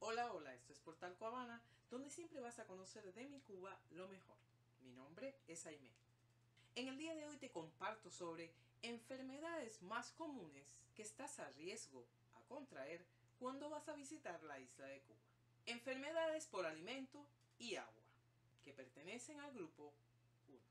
Hola, hola, esto es Portal Cuavana, donde siempre vas a conocer de mi Cuba lo mejor. Mi nombre es Aimé. En el día de hoy te comparto sobre enfermedades más comunes que estás a riesgo a contraer cuando vas a visitar la isla de Cuba. Enfermedades por alimento y agua, que pertenecen al grupo 1.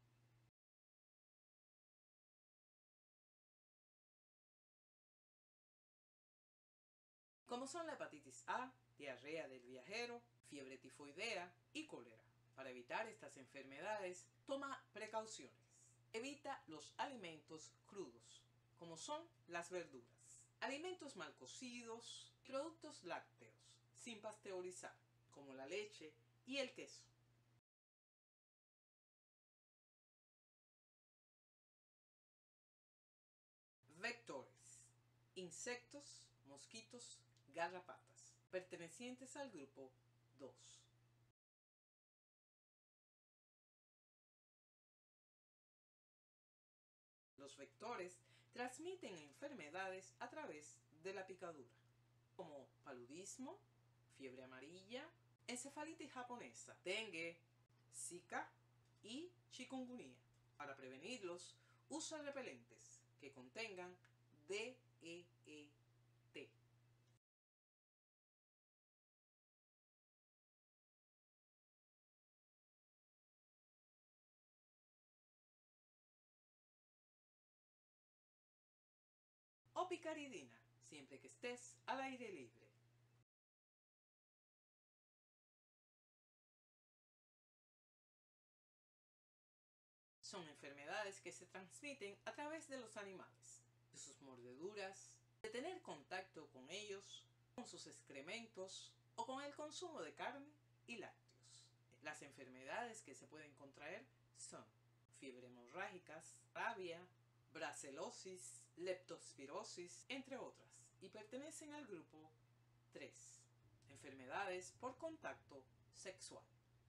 Como son la hepatitis A, diarrea del viajero, fiebre tifoidea y cólera. Para evitar estas enfermedades, toma precauciones. Evita los alimentos crudos, como son las verduras. Alimentos mal cocidos, productos lácteos, sin pasteurizar, como la leche y el queso. Vectores: insectos, mosquitos, garrapatas, pertenecientes al grupo 2. Los vectores transmiten enfermedades a través de la picadura, como paludismo, fiebre amarilla, encefalitis japonesa, dengue, Zika y chikungunya. Para prevenirlos, usa repelentes que contengan DEET. O picaridina, siempre que estés al aire libre. Son enfermedades que se transmiten a través de los animales, de sus mordeduras, de tener contacto con ellos, con sus excrementos o con el consumo de carne y lácteos. Las enfermedades que se pueden contraer son fiebre hemorrágicas, rabia, bracelosis, leptospirosis, entre otras, y pertenecen al grupo 3. Enfermedades por contacto sexual.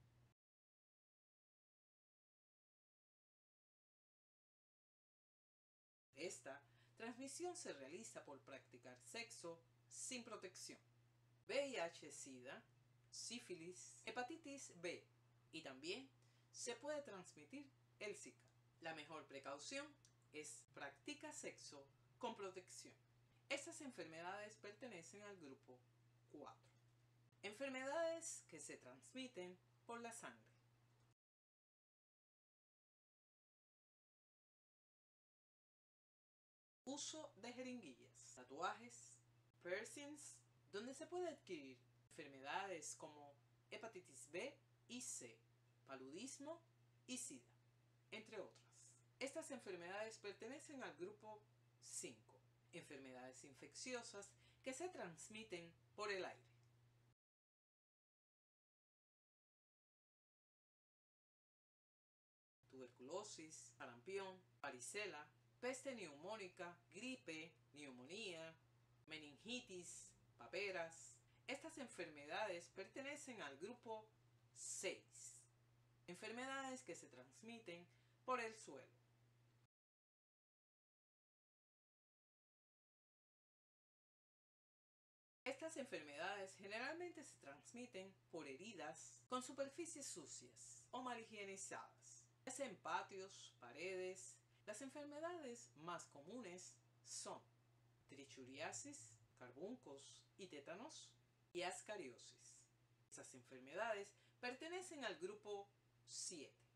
Esta transmisión se realiza por practicar sexo sin protección. VIH-Sida, sífilis, hepatitis B y también se puede transmitir el Zika. La mejor precaución es practica sexo con protección. Estas enfermedades pertenecen al grupo 4. Enfermedades que se transmiten por la sangre. Uso de jeringuillas, tatuajes, piercings, donde se puede adquirir enfermedades como hepatitis B y C, paludismo y SIDA, entre otras. Estas enfermedades pertenecen al grupo 5, enfermedades infecciosas que se transmiten por el aire. Tuberculosis, sarampión, varicela, peste neumónica, gripe, neumonía, meningitis, paperas. Estas enfermedades pertenecen al grupo 6. Enfermedades que se transmiten por el suelo. Estas enfermedades generalmente se transmiten por heridas con superficies sucias o mal higienizadas, ya sea en patios, paredes. Las enfermedades más comunes son trichuriasis, carbuncos y tétanos y ascariosis. Esas enfermedades pertenecen al grupo 7.